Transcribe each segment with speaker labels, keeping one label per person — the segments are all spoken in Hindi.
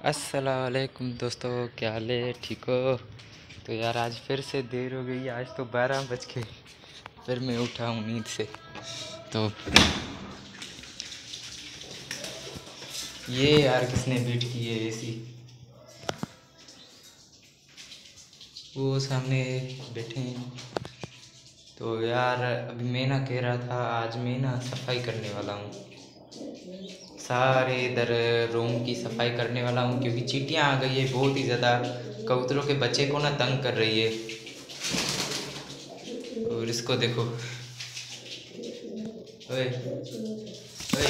Speaker 1: अस्सलाम वालेकुम दोस्तों, क्या हाल है? ठीक हो? तो यार आज फिर से देर हो गई। आज तो 12 बज के फिर मैं उठा हूँ नींद से। तो ये यार किसने फिट की है एसी? वो सामने बैठे हैं। तो यार अभी मैं ना कह रहा था, आज मैं ना सफाई करने वाला हूँ। सारे इधर रूम की सफाई करने वाला हूँ क्योंकि चींटियाँ आ गई है बहुत ही ज़्यादा। कबूतरों के बच्चे को ना तंग कर रही है। और इसको देखो, ओए ओए।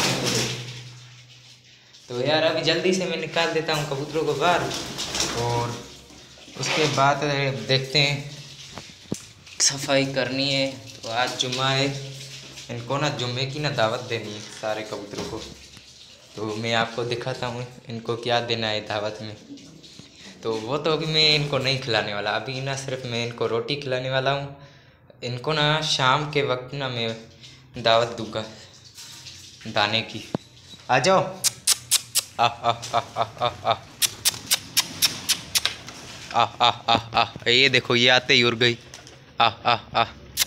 Speaker 1: तो यार अभी जल्दी से मैं निकाल देता हूँ कबूतरों को बाहर, और उसके बाद देखते हैं। सफाई करनी है। तो आज जुम्मा है, इनको ना जुम्मे की ना दावत देनी है सारे कबूतरों को। तो मैं आपको दिखाता हूँ इनको क्या देना है दावत में। तो वो तो अभी मैं इनको नहीं खिलाने वाला, अभी ना सिर्फ मैं इनको रोटी खिलाने वाला हूँ। इनको ना शाम के वक्त ना मैं दावत दूंगा दाने की। आ जाओ। आ आ आ आ आ आ आ आ आ आ ये देखो, ये आते ही उड़ गई। आ आ आ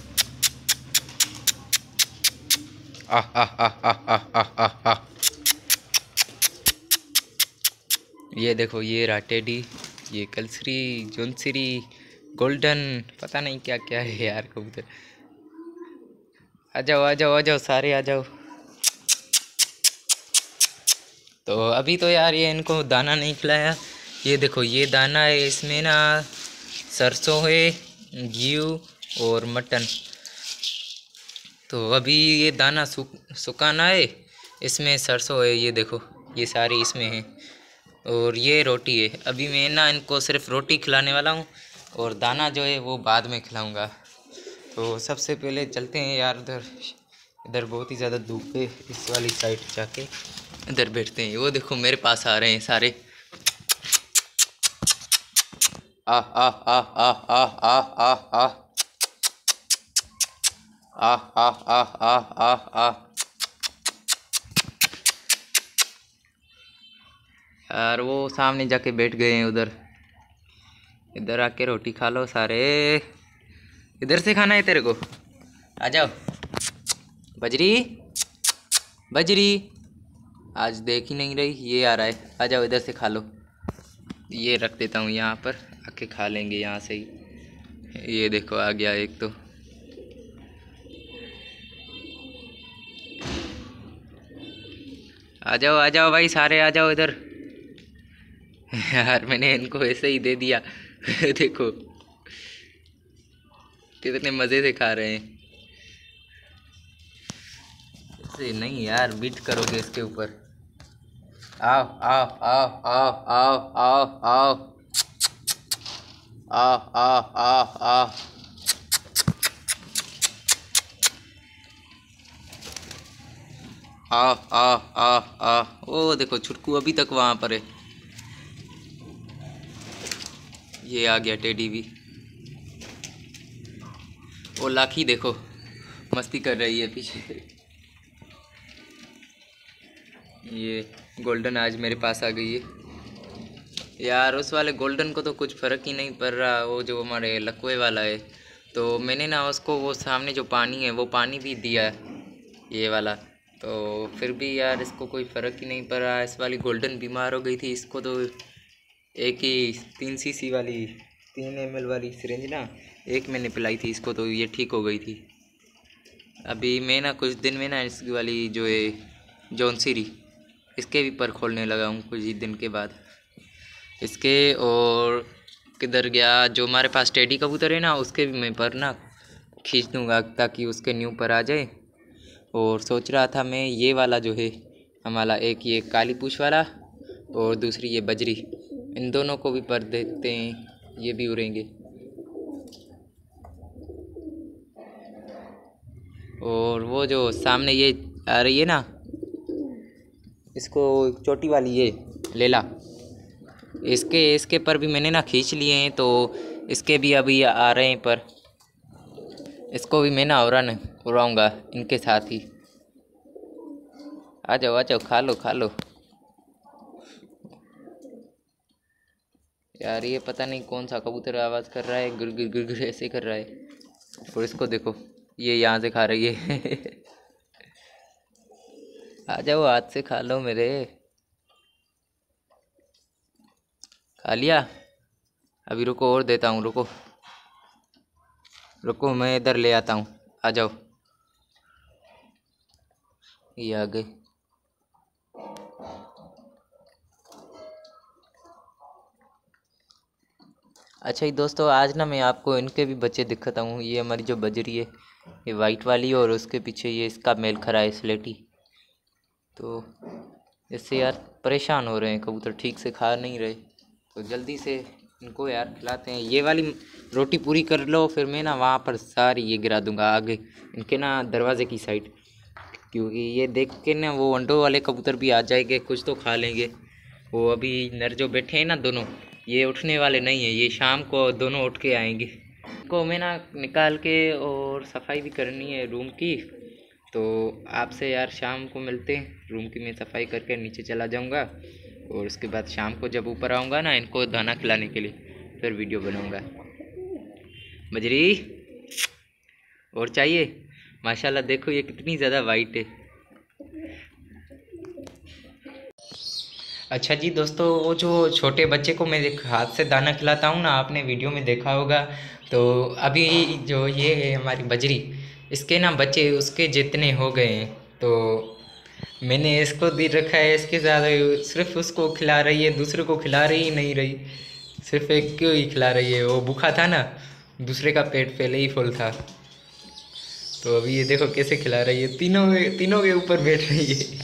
Speaker 1: आ आ आ आ आ आ आ आ। ये देखो, ये रहा टेडी, ये कलसरी, जोनसरी, गोल्डन, पता नहीं क्या क्या है यार कबूतर। आ जाओ आ जाओ आ जाओ, सारे आ जाओ। तो अभी तो यार ये इनको दाना नहीं खिलाया। ये देखो, ये दाना है, इसमें ना सरसों है, घी और मटन। तो अभी ये दाना सुखाना है। इसमें सरसों है, ये देखो, ये सारी इसमें है। और ये रोटी है। अभी मैं ना इनको सिर्फ रोटी खिलाने वाला हूँ, और दाना जो है वो बाद में खिलाऊँगा। तो सबसे पहले चलते हैं यार उधर। इधर बहुत ही ज़्यादा धूप है, इस वाली साइड जाके इधर बैठते हैं। वो देखो मेरे पास आ रहे हैं सारे। आ आ आ आ आ आ आ आ आ आ आ आ आ आ। यार वो सामने जाके बैठ गए हैं उधर। इधर आके रोटी खा लो सारे। इधर से खाना है तेरे को? आ जाओ। बजरी बजरी, आज देख ही नहीं रही, ये आ रहा है। आ जाओ इधर से खा लो। ये रख देता हूँ यहाँ पर, आके खा लेंगे यहाँ से ही। ये देखो आ गया एक तो। आ जाओ भाई, सारे आ जाओ इधर। यार मैंने इनको ऐसे ही दे दिया। देखो कितने मज़े से खा रहे हैं। ऐसे नहीं यार, बीट करोगे इसके ऊपर। आओ आओ आओ आओ आओ आओ आओ आओ आओ आओ आओ। आओ आओ आओ आओ। ओ देखो, छुटकू अभी तक वहाँ पर है। ये आ गया टेडी भी। वो लाखी देखो, मस्ती कर रही है पीछे से। ये गोल्डन आज मेरे पास आ गई है। यार उस वाले गोल्डन को तो कुछ फ़र्क ही नहीं पड़ रहा, वो जो हमारे लकवे वाला है। तो मैंने ना उसको वो सामने जो पानी है वो पानी भी दिया है, ये वाला। तो फिर भी यार इसको कोई फ़र्क ही नहीं पड़ रहा। इस वाली गोल्डन बीमार हो गई थी, इसको तो एक ही 3 cc वाली, 3 ml वाली सिरिंज ना एक मैंने पिलाई थी इसको, तो ये ठीक हो गई थी। अभी मैं ना कुछ दिन में ना इसकी वाली जो है जौनसीरी, इसके भी पर खोलने लगा हूँ कुछ ही दिन के बाद इसके। और किधर गया जो हमारे पास टेडी कबूतर है ना, उसके भी मैं पर ना खींच दूँगा ताकि उसके न्यू पर आ जाए। और सोच रहा था मैं ये वाला जो है हमारा, एक ये काली पूछ वाला और दूसरी ये बजरी, इन दोनों को भी पर देते हैं, ये भी उड़ेंगे। और वो जो सामने ये आ रही है ना, इसको चोटी वाली ये लेला, इसके पर भी मैंने ना खींच लिए हैं। तो इसके भी अभी आ रहे हैं पर, इसको भी मैं ना उड़ाऊँगा इनके साथ ही। आ जाओ खा लो खा लो। यार ये पता नहीं कौन सा कबूतर आवाज़ कर रहा है, गिर गिर गिर गिर ऐसे कर रहा है। और इसको देखो, ये यहाँ से खा रही है। आ जाओ, हाथ से खा लो मेरे। खा लिया? अभी रुको, और देता हूँ, रुको रुको, मैं इधर ले आता हूँ। आ जाओ, ये आ गए। अच्छा ही दोस्तों, आज ना मैं आपको इनके भी बच्चे दिखाता हूँ। ये हमारी जो बजरी है, ये वाइट वाली, और उसके पीछे ये इसका मेल खड़ा है, स्लेटी। तो इससे यार परेशान हो रहे हैं कबूतर, ठीक से खा नहीं रहे। तो जल्दी से इनको यार खिलाते हैं। ये वाली रोटी पूरी कर लो, फिर मैं ना वहाँ पर सारी ये गिरा दूंगा आगे इनके ना दरवाजे की साइड, क्योंकि ये देख के ना वो अंडों वाले कबूतर भी आ जाएंगे, कुछ तो खा लेंगे। वो अभी नर जो बैठे हैं ना दोनों, ये उठने वाले नहीं है, ये शाम को दोनों उठ के आएंगे। को मैं ना निकाल के और सफाई भी करनी है रूम की। तो आपसे यार शाम को मिलते हैं, रूम की मैं सफाई करके नीचे चला जाऊंगा, और उसके बाद शाम को जब ऊपर आऊँगा ना इनको दाना खिलाने के लिए, फिर वीडियो बनाऊंगा। बजरी और चाहिए? माशाल्लाह देखो ये कितनी ज़्यादा वाइट है। अच्छा जी दोस्तों, वो जो छोटे बच्चे को मैं हाथ से दाना खिलाता हूँ ना, आपने वीडियो में देखा होगा। तो अभी जो ये है हमारी बजरी, इसके ना बच्चे उसके जितने हो गए हैं। तो मैंने इसको दे रखा है, इसके साथ सिर्फ उसको खिला रही है, दूसरे को खिला रही ही नहीं रही, सिर्फ एक को ही खिला रही है। वो भूखा था ना, दूसरे का पेट पहले ही फुल था। तो अभी ये देखो कैसे खिला रही है, तीनों के ऊपर बैठ रही है।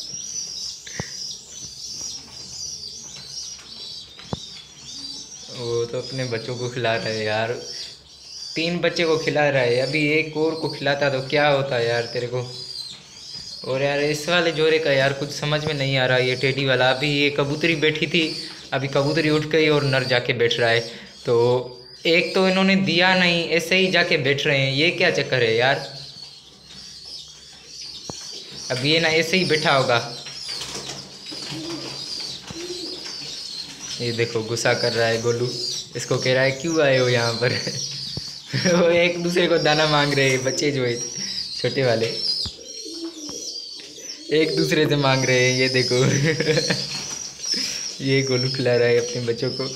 Speaker 1: वो तो अपने बच्चों को खिला रहा है यार, 3 बच्चे को खिला रहा है, अभी एक और को खिलाता तो क्या होता यार तेरे को। और यार इस वाले जोड़े का यार कुछ समझ में नहीं आ रहा, ये टेडी वाला। अभी ये कबूतरी बैठी थी, अभी कबूतरी उठ गई और नर जाके बैठ रहा है। तो एक तो इन्होंने दिया नहीं, ऐसे ही जाके बैठ रहे हैं, ये क्या चक्कर है यार। अब ये ना ऐसे ही बैठा होगा। ये देखो गुस्सा कर रहा है गोलू, इसको कह रहा है क्यों आए हो यहाँ पर। वो एक दूसरे को दाना मांग रहे हैं बच्चे जो है छोटे वाले, एक दूसरे से मांग रहे हैं, ये देखो। ये गोलू खिला रहा है अपने बच्चों को।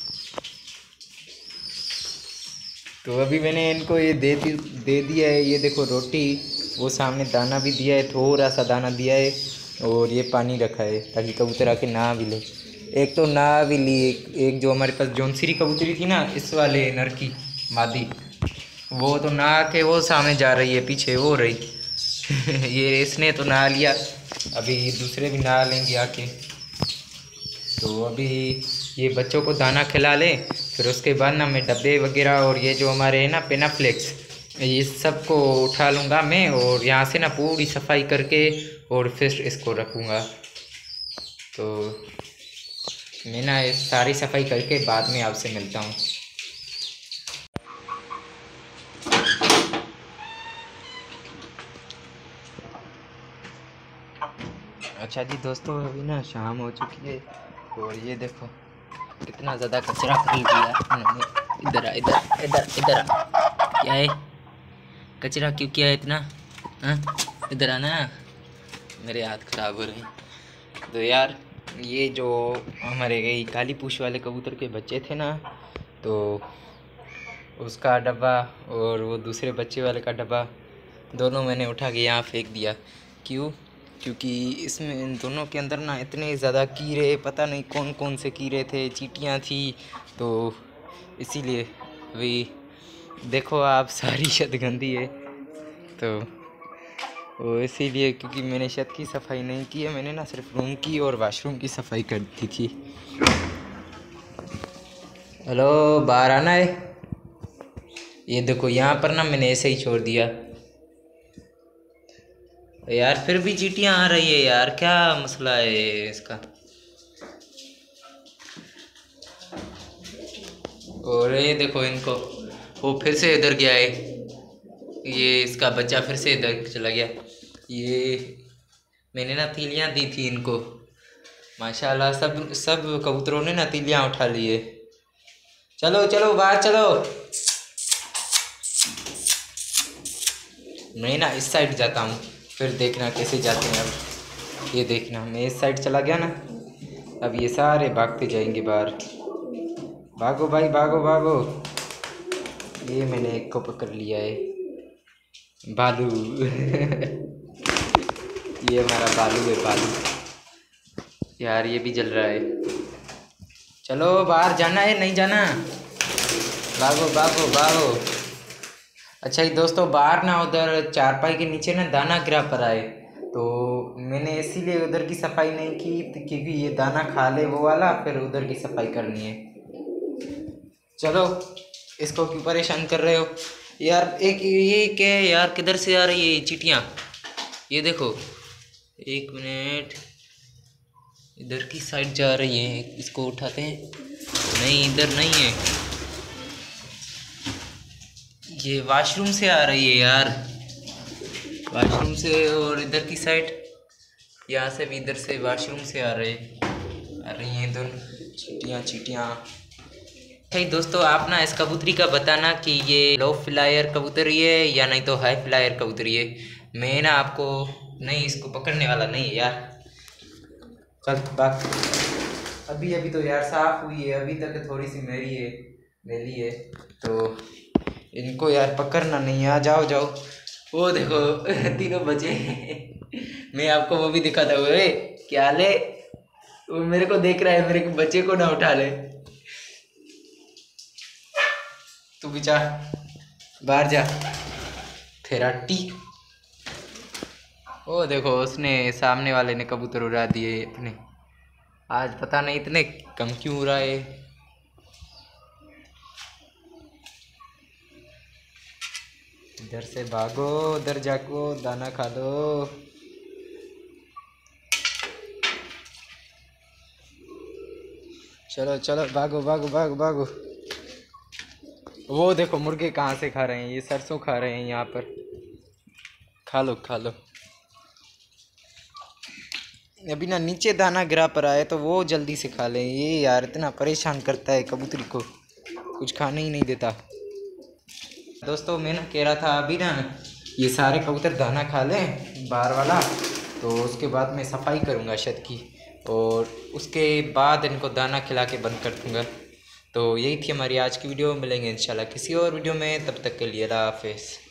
Speaker 1: तो अभी मैंने इनको ये दे दिया है, ये देखो रोटी, वो सामने दाना भी दिया है, थोड़ा सा दाना दिया है, और ये पानी रखा है ताकि कबूतर आके ना भी ले। एक तो ना भी ली, एक जो हमारे पास जौनसीरी कबूतरी थी ना, इस वाले नर की मादी, वो तो ना आके वो सामने जा रही है, पीछे वो रही। ये इसने तो नहा लिया, अभी दूसरे भी नहा लेंगे आके। तो अभी ये बच्चों को दाना खिला लें, फिर उसके बाद ना मैं डब्बे वगैरह और ये जो हमारे हैं ना पेनाफ्लेक्स, ये सब को उठा लूँगा मैं, और यहाँ से ना पूरी सफाई करके और फिर इसको रखूँगा। तो मैं ना सारी सफाई करके बाद में आपसे मिलता हूँ। अच्छा जी दोस्तों, अभी ना शाम हो चुकी है, और ये देखो कितना ज़्यादा कचरा कर दिया इन्होंने। इधर आ, इधर इधर इधर आ। क्या है, कचरा क्यों किया है इतना? हाँ, इधर आना, मेरे हाथ खराब हो रहे हैं। तो यार ये जो हमारे ये काली पूछ वाले कबूतर के बच्चे थे ना, तो उसका डब्बा और वो दूसरे बच्चे वाले का डब्बा दोनों मैंने उठा के यहाँ फेंक दिया। क्यों? क्योंकि इसमें इन दोनों के अंदर ना इतने ज़्यादा कीड़े, पता नहीं कौन कौन से कीड़े थे, चींटियाँ थी, तो इसीलिए। अभी देखो आप सारी छत गंदी है, तो वो इसीलिए, क्योंकि मैंने छत की सफाई नहीं की है, मैंने ना सिर्फ रूम की और वाशरूम की सफाई कर दी थी। हेलो, बाहर आना है। ये देखो यहाँ पर ना मैंने ऐसे ही छोड़ दिया यार, फिर भी चींटियाँ आ रही है यार, क्या मसला है इसका। और ये देखो इनको, वो फिर से इधर गया है, ये इसका बच्चा फिर से इधर चला गया। ये मैंने ना तीलियाँ दी थी इनको, माशाल्लाह सब सब कबूतरों ने ना तीलियाँ उठा ली है। चलो चलो बाहर चलो। मैं ना इस साइड जाता हूँ, फिर देखना कैसे जाते हैं। अब ये देखना, मैं इस साइड चला गया ना, अब ये सारे भागते जाएंगे बाहर। भागो भाई भागो भागो। ये मैंने एक को पकड़ लिया है, भालू। ये हमारा भालू है, भालू। यार ये भी जल रहा है। चलो बाहर जाना है, नहीं जाना? भागो भागो भागो। अच्छा ये दोस्तों, बाहर ना उधर चारपाई के नीचे ना दाना गिरा पड़ा है, तो मैंने इसीलिए उधर की सफाई नहीं की, क्योंकि ये दाना खा ले वो वाला, फिर उधर की सफाई करनी है। चलो, इसको क्यों परेशान कर रहे हो यार? एक ये क्या है यार, किधर से आ रही है ये चींटियाँ? ये देखो, एक मिनट, इधर की साइड जा रही है, इसको उठाते हैं। नहीं इधर नहीं है, ये वॉशरूम से आ रही है यार, वॉशरूम से। और इधर की साइड, यहाँ से भी, इधर से वॉशरूम से आ रही हैं दोनों चींटियाँ चींटियाँ। अच्छा दोस्तों, आप ना इस कबूतरी का बताना कि ये लो फ्लायर कबूतरी है या नहीं तो हाई फ्लायर कबूतरी है। मैं ना आपको नहीं, इसको पकड़ने वाला नहीं है यार। चल बात, अभी अभी तो यार साफ हुई है, अभी तक थोड़ी सी मेरी है, तो इनको यार पकड़ना नहीं है। आ जाओ जाओ, वो देखो तीनों बचे। मैं आपको वो भी दिखाता हूँ। क्या ले, वो मेरे को देख रहा है, मेरे को बच्चे को ना उठा ले। तू भी जा, बाहर जा थेराटी। ओ देखो, उसने सामने वाले ने कबूतर उड़ा दिए अपने। आज पता नहीं इतने कम क्यों उड़ाए। इधर से भागो, उधर जाको दाना खा लो। चलो चलो भागो भागो भागो भागो। वो देखो मुर्गे कहाँ से खा रहे हैं, ये सरसों खा रहे हैं यहाँ पर। खा लो खा लो। अभी ना नीचे दाना गिरा पड़ा है, तो वो जल्दी से खा लें। ये यार इतना परेशान करता है कबूतरी को, कुछ खाने ही नहीं देता। दोस्तों मैं ना कह रहा था, अभी ना ये सारे कबूतर दाना खा लें बाहर वाला, तो उसके बाद मैं सफाई करूँगा छत की, और उसके बाद इनको दाना खिला के बंद कर दूँगा। तो यही थी हमारी आज की वीडियो। मिलेंगे इंशाल्लाह किसी और वीडियो में, तब तक के लिए अल्लाह हाफिज़।